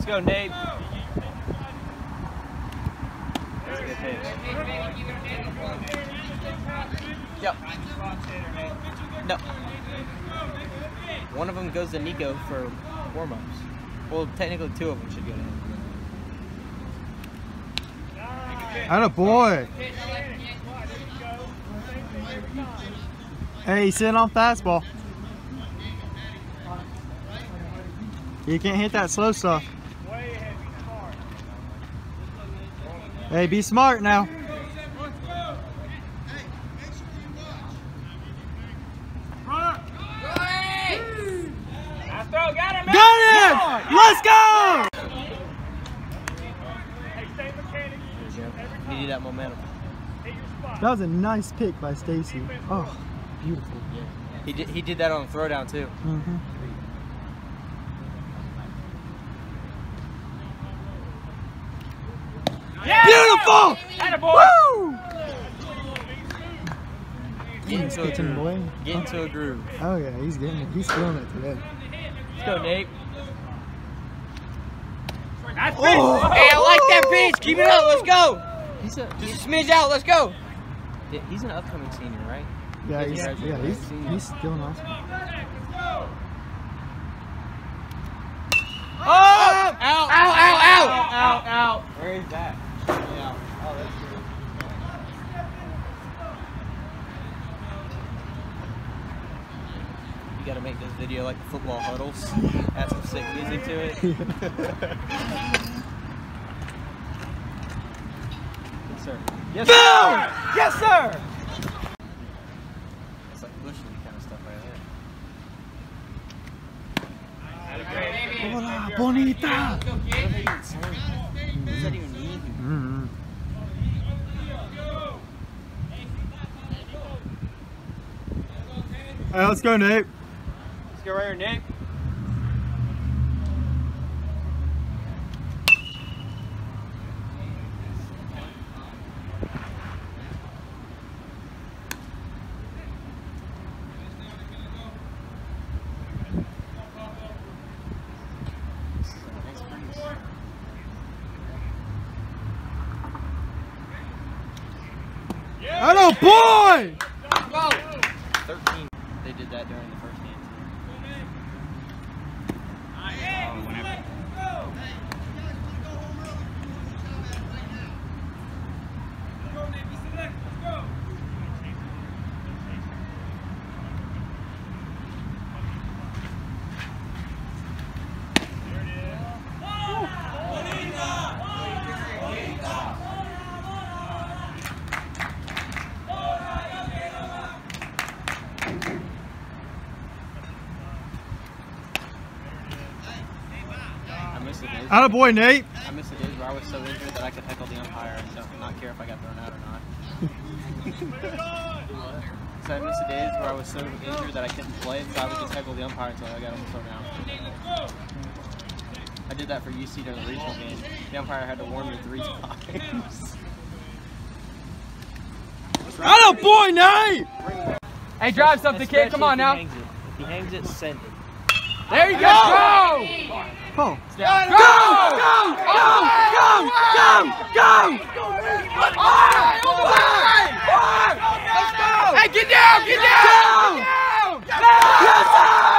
go, Nate. That's a good pitch. Yep. No. One of them goes to Nico for warm-ups. Well, technically 2 of them should go to him. Atta boy. Hey, he's sitting on fastball. You can't hit that slow stuff. Hey, be smart now. Got it! Let's go! Needed that momentum. That was a nice pick by Stacy. Oh, beautiful. Yeah. He did that on the throwdown too. Mm-hmm. Yeah! Beautiful! Woo! Get into a groove. Oh yeah, he's getting it. He's feeling it today. Let's go, Nate. Oh. Hey, I like that pitch. Keep it up. Let's go. Just a smidge out. Let's go. He's an upcoming senior, right? Yeah, he's still an awesome. Oh! Out! Ow! Ow! Ow! Out! Where is that? Yeah. Oh, that's good. You gotta make this video like the football huddles. Add some sick music to it. Yes, sir. Yes, sir! Yes, sir! It's like bush league kind of stuff right there. Hola, bonita! What does that even mean? Mm-hmm. Hey, let's go, Nate. Let's go right here, Nate. Hello, boy! 13. They did that during the first game. Atta boy, Nate. I miss the days where I was so injured that I could heckle the umpire and not care if I got thrown out or not. So I miss the days where I was so injured that I couldn't play, so I would just heckle the umpire until I got him thrown out. I did that for UC during the regional game. The umpire had to warn me 3 times. Atta boy, Nate. Hey, drive something, kid. Come on now. If he hangs it, send it. There you go. Go! Go! Go! Go! Go! Go! Go! Hey, get down! Get down! Yes, sir!